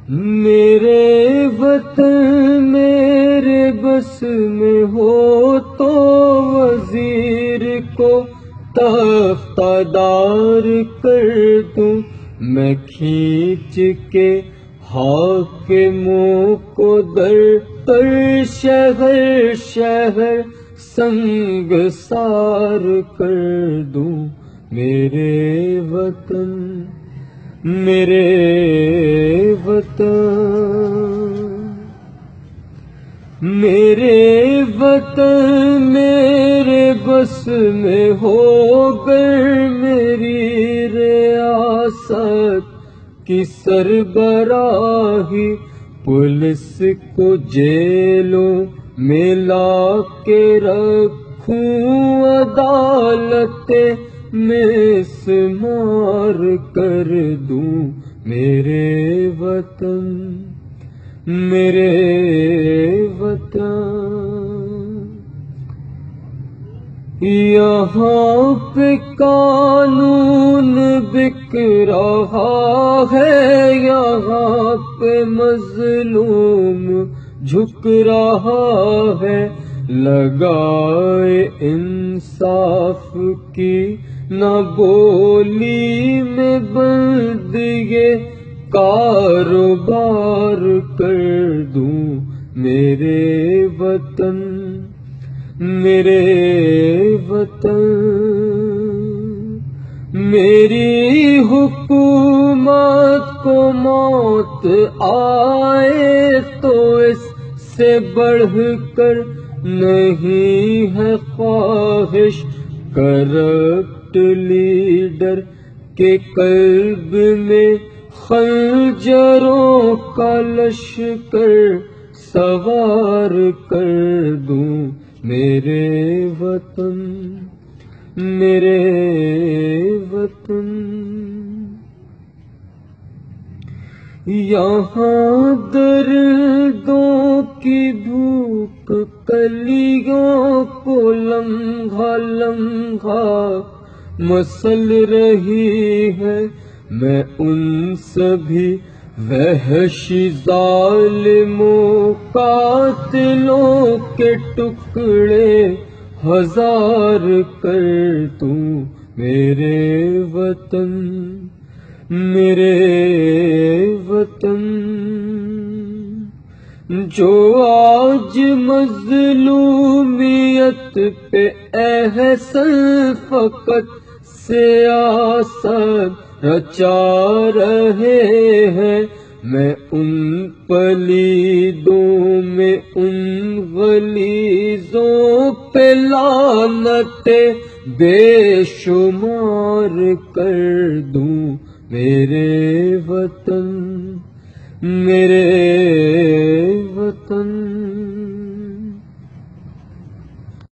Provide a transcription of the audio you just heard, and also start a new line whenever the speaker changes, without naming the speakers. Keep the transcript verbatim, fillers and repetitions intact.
میرے وطن میرے بس میں ہو تو وزیر کو تختہ دار کر دوں، میں کھینچ کے حاکموں کو در در شہر شہر سنگسار کر دوں۔ میرے وطن میرے وطن میرے وطن میرے بس میں ہو گر میری ریاست کی سربراہی، پولیس کو جیلوں میں لا کے رکھوں، عدالت میں سمار کر دوں۔ میرے وطن میرے وطن یہاں پہ قانون بک رہا ہے، یہاں پہ مظلوم جھک رہا ہے، لگائے انصاف کی نہ بولی میں بند یہ کاروبار کر دوں۔ میرے وطن میرے وطن میری حکومت کو موت آئے تو اس سے بڑھ کر نہیں ہے خواہش، کرپٹ لیڈر کے قلب میں خنجروں کا لشکر سوار کر دوں۔ میرے وطن میرے وطن یہاں دردوں کی بھوک کلیوں کو لمحہ لمحہ مسل رہی ہے، میں ان سبھی وحشی ظالموں قاتلوں کے ٹکڑے ہزار کر دوں۔ میرے وطن میرے وطن جو آج مظلومیت پہ احسن فقط سیاست رچا رہے ہیں، میں ان پلیدوں میں ان غلیظوں پہ لعنت بے شمار کر دوں۔ میرے وطن میرے وطن